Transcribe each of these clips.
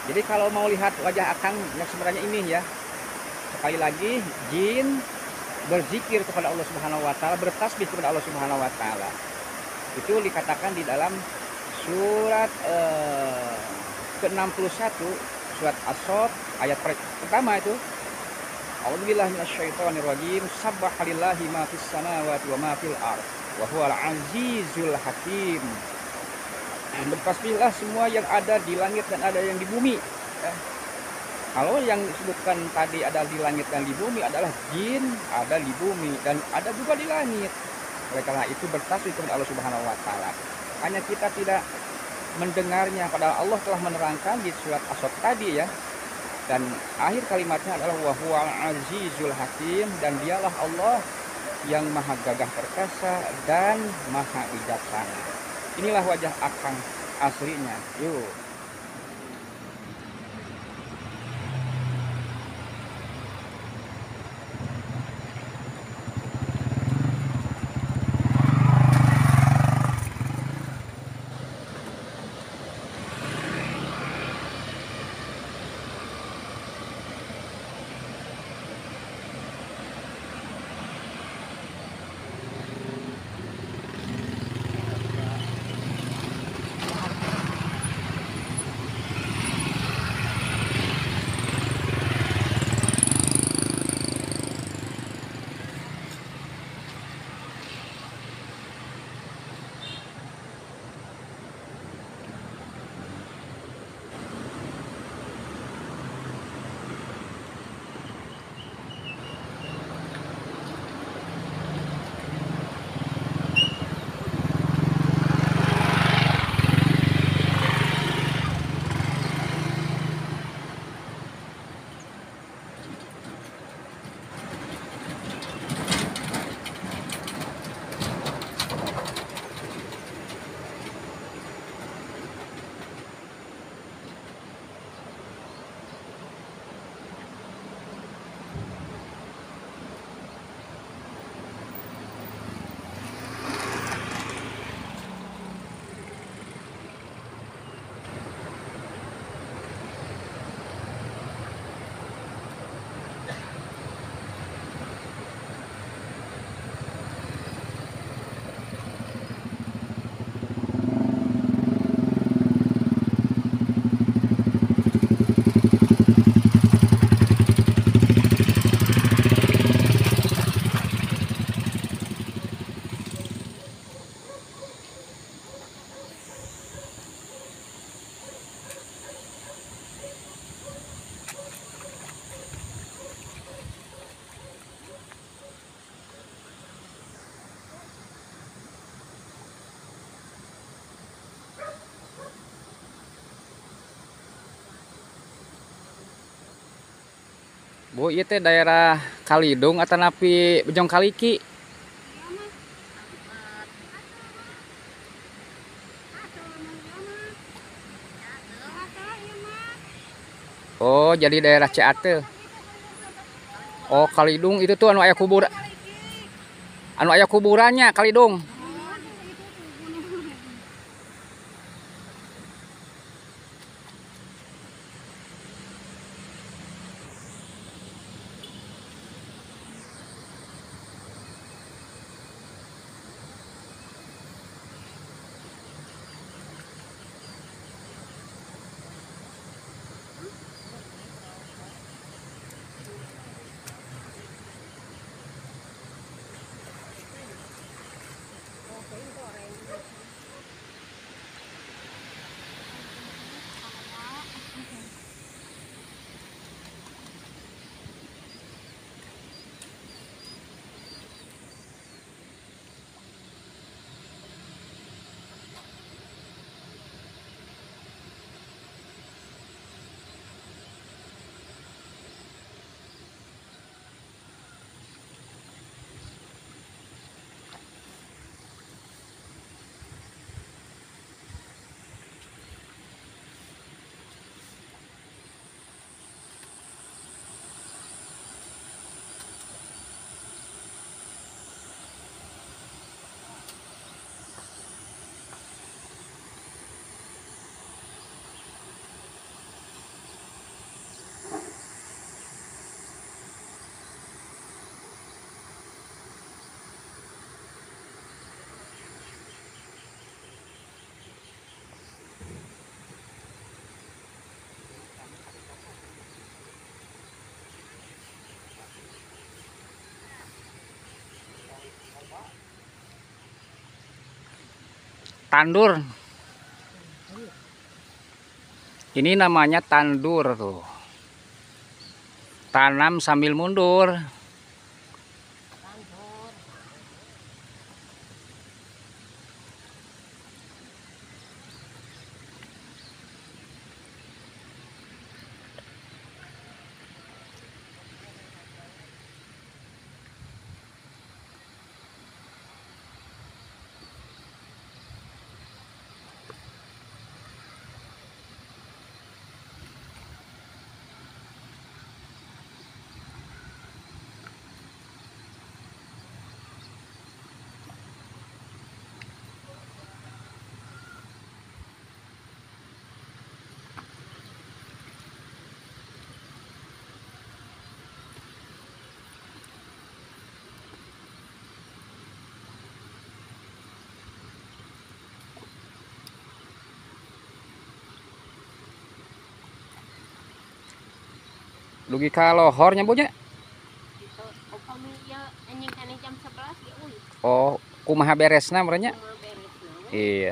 Jadi kalau mau lihat wajah Akang yang sebenarnya ini ya, sekali lagi jin berzikir kepada Allah Subhanahu wa taala, bertasbih kepada Allah Subhanahu wa taala. Itu dikatakan di dalam surat ke-61 surat As-Saff ayat pertama itu. A'udzubillahi minasyaitonirrajim. Sabbahalillahi ma fis samawati wa ma fil ardh wa huwal azizul hakim. Bertasbihlah semua yang ada di langit dan ada yang di bumi. Ya. Kalau yang disebutkan tadi ada di langit dan di bumi adalah jin, ada di bumi dan ada juga di langit. Oleh karena itu bertasbih kepada Allah Subhanahu wa taala. Hanya kita tidak mendengarnya, padahal Allah telah menerangkan di surat As-Saff tadi ya. Dan akhir kalimatnya adalah wa huwal azizul hakim, dan dialah Allah yang maha gagah perkasa dan maha bijaksana. Inilah wajah Akang aslinya. Yuk. Bu, ieu teh daerah Kalidung atau napi Bejong Kaliki? Oh, jadi daerah Ciate. Oh, Kalidung itu tuh anu aya kuburannya Kalidung. tandur. Ini namanya tandur tuh. Tanam sambil mundur. Dugi ka lohornya punya. Oh, kumaha beresna merenya? Iya.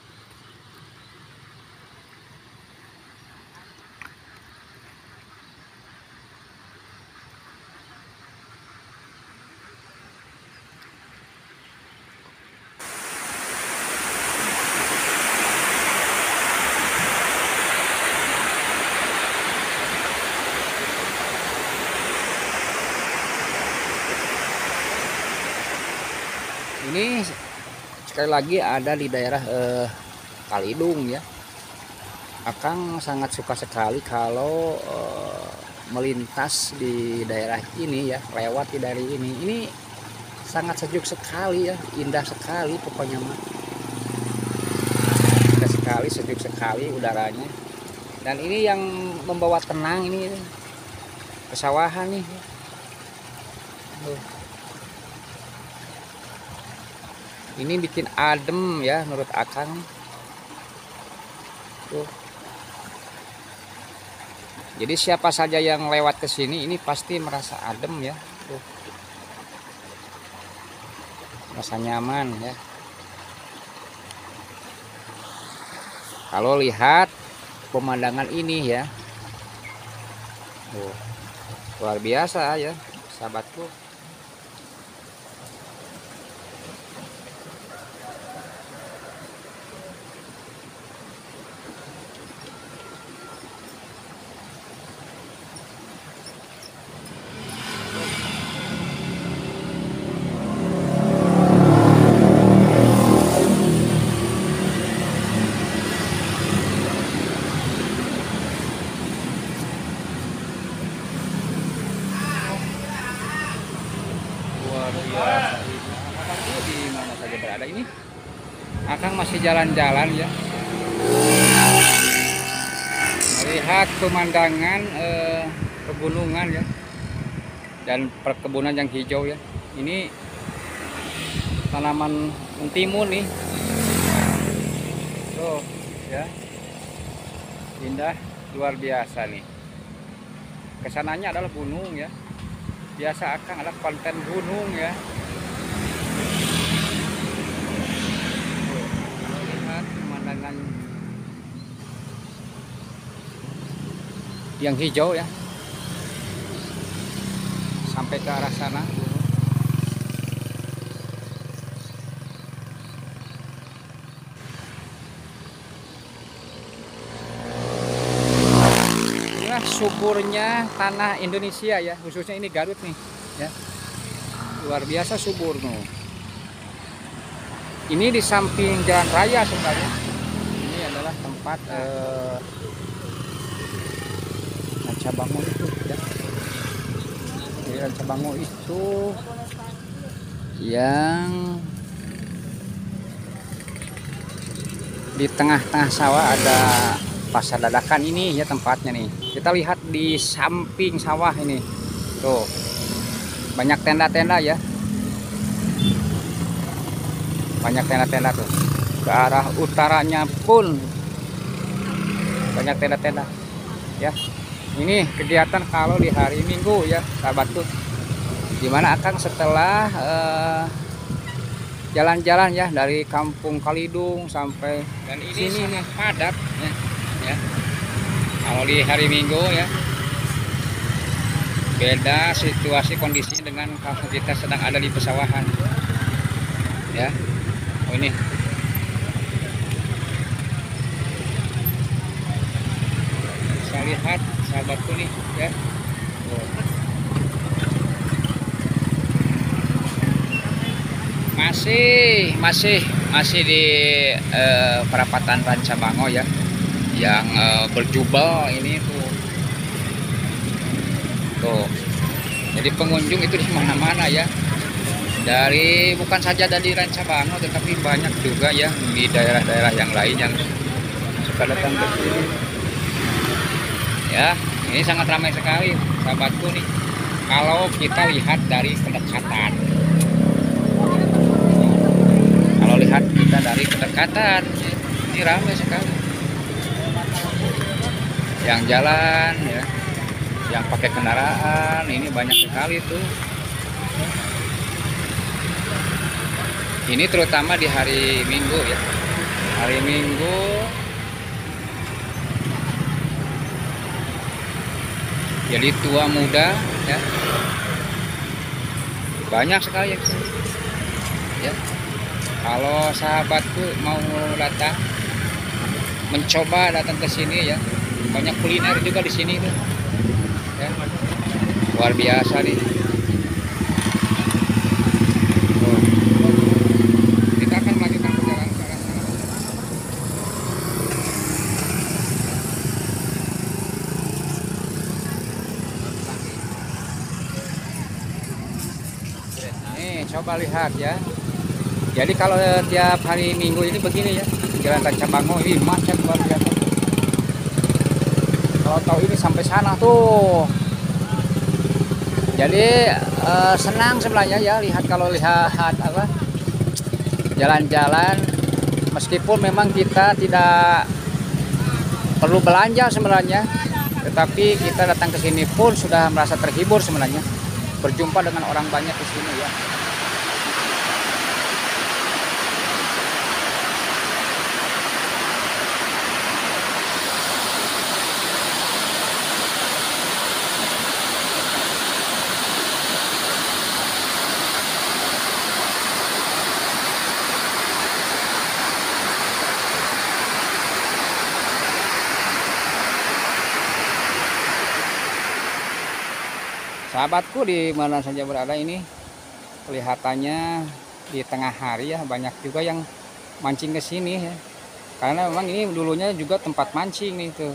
Ini sekali lagi ada di daerah Kalidung ya. Akang sangat suka sekali kalau melintas di daerah ini ya, lewat di dari ini. Ini sangat sejuk sekali ya, indah sekali pokoknya mah. Indah sekali, sejuk sekali udaranya. Dan ini yang membawa tenang ini pesawahan nih. Ini bikin adem ya menurut Akang. Tuh. Jadi siapa saja yang lewat ke sini ini pasti merasa adem ya. Tuh. Merasa nyaman ya. Kalau lihat pemandangan ini ya. Tuh. Luar biasa ya, sahabatku. Di mana saja berada ini, Akang masih jalan-jalan ya, melihat pemandangan pegunungan ya, dan perkebunan yang hijau ya. Ini tanaman mentimun nih, tuh ya, indah luar biasa nih. Kesananya adalah gunung ya. Biasa Akang ada konten gunung ya. Lihat pemandangan yang hijau ya, sampai ke arah sana. Inilah suburnya tanah Indonesia ya, khususnya ini Garut nih ya. Luar biasa subur tuh. Ini di samping jalan raya sebenarnya. Ini adalah tempat Rancabango itu ya. Jadi Rancabango itu yang di tengah-tengah sawah ada pasar dadakan ini ya tempatnya nih. Kita lihat di samping sawah ini. Tuh. Banyak tenda-tenda ya. Banyak tenda-tenda tuh. Ke arah utaranya pun banyak tenda-tenda ya. Ini kegiatan kalau di hari Minggu ya sahabatku, dimana Akang setelah jalan-jalan ya dari Kampung Kalidung sampai Dan ini sini sangat padat ya. Kalau di hari Minggu ya, beda situasi kondisinya dengan kalau kita sedang ada di pesawahan ya. Oh ini saya lihat sahabatku nih ya. Oh. Masih di perapatan Rancabango ya, yang berjubel ini tuh. Jadi pengunjung itu di mana-mana ya. Dari bukan saja dari Rancabango, tetapi banyak juga ya di daerah-daerah yang lain yang suka datang ke sini. Ya, ini sangat ramai sekali sahabatku nih. Kalau kita lihat dari kedekatan. Kalau lihat kita dari kedekatan, ini ramai sekali. Yang jalan ya, yang pakai kendaraan, ini banyak sekali tuh. Ini terutama di hari Minggu ya. Hari Minggu jadi tua muda ya. Banyak sekali yang kesini. Ya. Kalau sahabatku mau datang mencoba datang ke sini ya. Banyak kuliner juga di sini tuh. Ya. Luar biasa nih. Kita akan melanjutkan perjalanan ke arah sana. Nih, coba lihat ya. Jadi kalau tiap hari Minggu ini begini ya, Jalan Rancabango ini macet luar biasa. Kalau tahu ini sampai sana tuh. Jadi senang sebenarnya ya lihat kalau lihat apa jalan-jalan, meskipun memang kita tidak perlu belanja sebenarnya, tetapi kita datang ke sini pun sudah merasa terhibur sebenarnya, berjumpa dengan orang banyak di sini ya. Sahabatku di mana saja berada ini, kelihatannya di tengah hari ya banyak juga yang mancing ke sini ya. Karena memang ini dulunya juga tempat mancing nih tuh.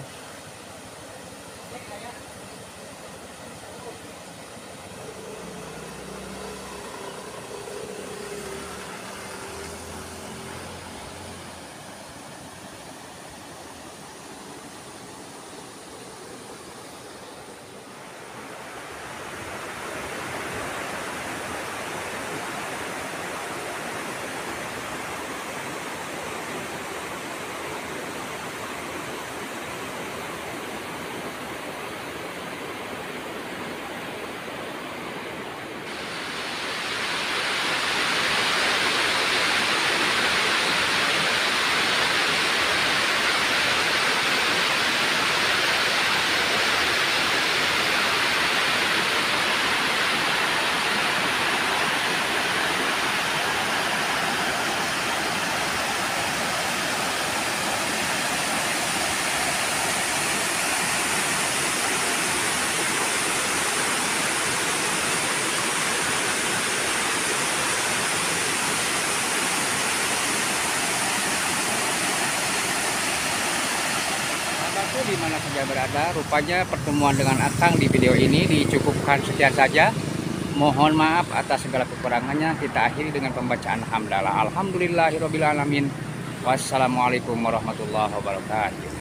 Di mana saja berada, rupanya pertemuan dengan Akang di video ini dicukupkan sekian saja. Mohon maaf atas segala kekurangannya. Kita akhiri dengan pembacaan hamdalah. Alhamdulillahirobbilalamin. Wassalamualaikum warahmatullahi wabarakatuh.